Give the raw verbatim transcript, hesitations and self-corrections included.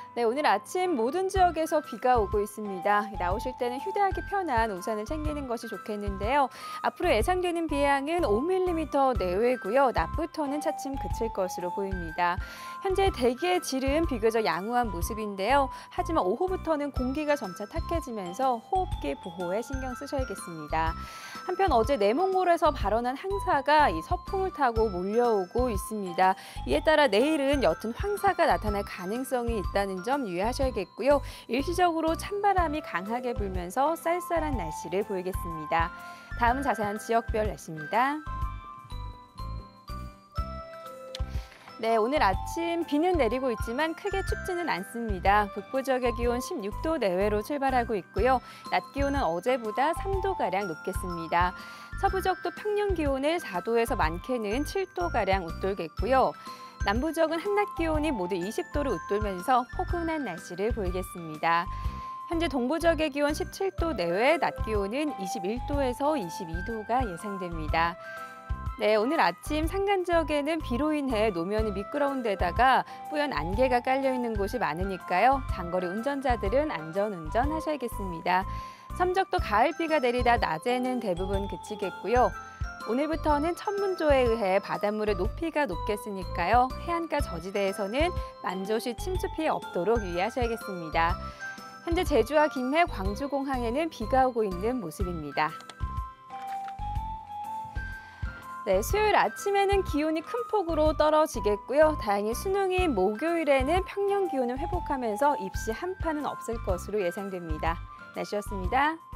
네, 오늘 아침 모든 지역에서 비가 오고 있습니다. 나오실 때는 휴대하기 편한 우산을 챙기는 것이 좋겠는데요. 앞으로 예상되는 비양은 오 밀리미터 내외고요. 낮부터는 차츰 그칠 것으로 보입니다. 현재 대기의 질은 비교적 양호한 모습인데요. 하지만 오후부터는 공기가 점차 탁해지면서 호흡기 보호에 신경 쓰셔야겠습니다. 한편 어제 내몽골에서 발원한 황사가 이 서풍을 타고 몰려오고 있습니다. 이에 따라 내일은 옅은 황사가 나타날 가능성이 있다는 점 유의하셔야겠고요. 일시적으로 찬바람이 강하게 불면서 쌀쌀한 날씨를 보이겠습니다. 다음은 자세한 지역별 날씨입니다. 네, 오늘 아침 비는 내리고 있지만 크게 춥지는 않습니다. 북부 지역의 기온 십육 도 내외로 출발하고 있고요. 낮 기온은 어제보다 삼 도가량 높겠습니다. 서부 지역도 평년 기온을 사 도에서 많게는 칠 도가량 웃돌겠고요. 남부 지역은 한낮 기온이 모두 이십 도를 웃돌면서 포근한 날씨를 보이겠습니다. 현재 동부 지역의 기온 십칠 도 내외, 낮 기온은 이십일 도에서 이십이 도가 예상됩니다. 네, 오늘 아침 산간 지역에는 비로 인해 노면이 미끄러운 데다가 뿌연 안개가 깔려 있는 곳이 많으니까요. 장거리 운전자들은 안전운전 하셔야겠습니다. 섬적도 가을비가 내리다 낮에는 대부분 그치겠고요. 오늘부터는 천문조에 의해 바닷물의 높이가 높겠으니까요. 해안가 저지대에서는 만조시 침수 피해 없도록 유의하셔야겠습니다. 현재 제주와 김해, 광주공항에는 비가 오고 있는 모습입니다. 네, 수요일 아침에는 기온이 큰 폭으로 떨어지겠고요. 다행히 수능인 목요일에는 평년 기온을 회복하면서 입시 한파는 없을 것으로 예상됩니다. 날씨였습니다.